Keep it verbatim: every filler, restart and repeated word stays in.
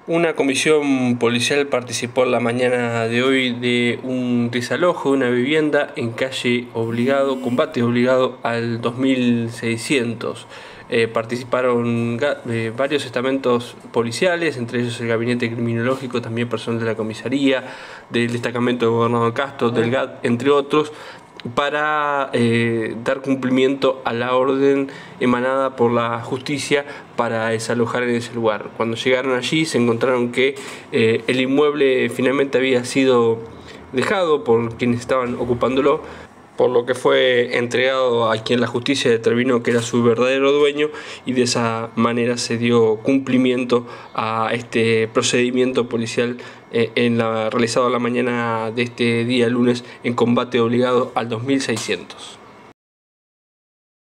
Una comisión policial participó en la mañana de hoy de un desalojo de una vivienda en calle Obligado, combate obligado al dos mil seiscientos. Eh, participaron eh, varios estamentos policiales, entre ellos el gabinete criminológico, también personal de la comisaría, del destacamento de Gobernador Castro, del G A T, entre otros, para eh, dar cumplimiento a la orden emanada por la justicia para desalojar en ese lugar. Cuando llegaron allí se encontraron que eh, el inmueble finalmente había sido dejado por quienes estaban ocupándolo, por lo que fue entregado a quien la justicia determinó que era su verdadero dueño, y de esa manera se dio cumplimiento a este procedimiento policial eh, en la, realizado la mañana de este día lunes en combate obligado al dos mil seiscientos.